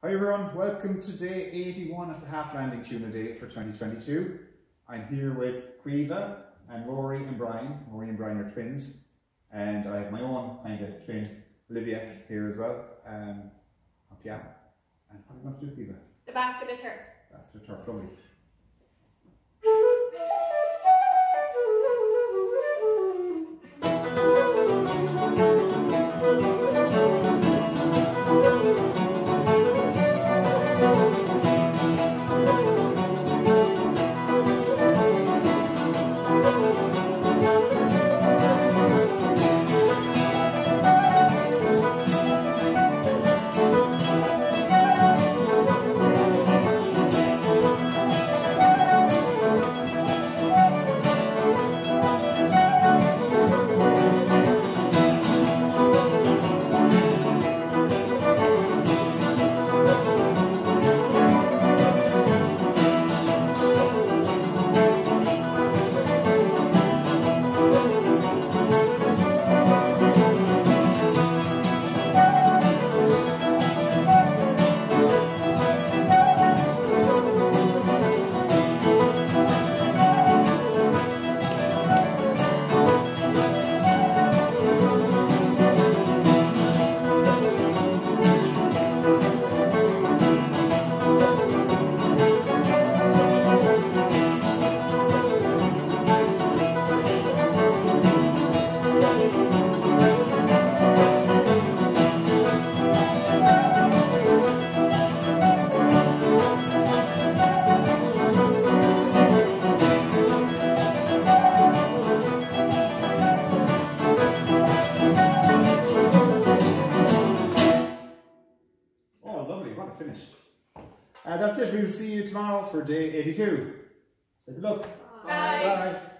Hi everyone, welcome to day 81 of the Half Landing Tuna Day for 2022. I'm here with Caoimhe and Rory and Brian. Rory and Brian are twins, and I have my own kind of twin, Olivia, here as well, on piano. And what are you going to do, Caoimhe? The basket of turf. Basket of turf, lovely. Lovely, what a finish. That's it, we'll see you tomorrow for day 82. So good luck. Bye. Bye.